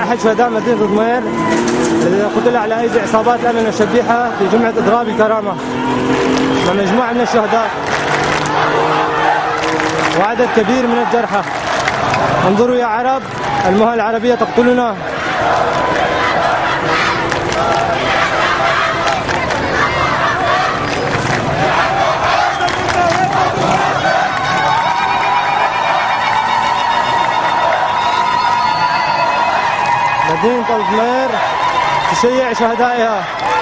أحد شهداء مدينة ضمير الذي قتل على أيدي عصابات الأمن الشبيحة في جمعة إضراب الكرامة مع مجموعة من الشهداء وعدد كبير من الجرحى. انظروا يا عرب، المهن العربية تقتلنا. مدينة ضمير تشيع شهدائها.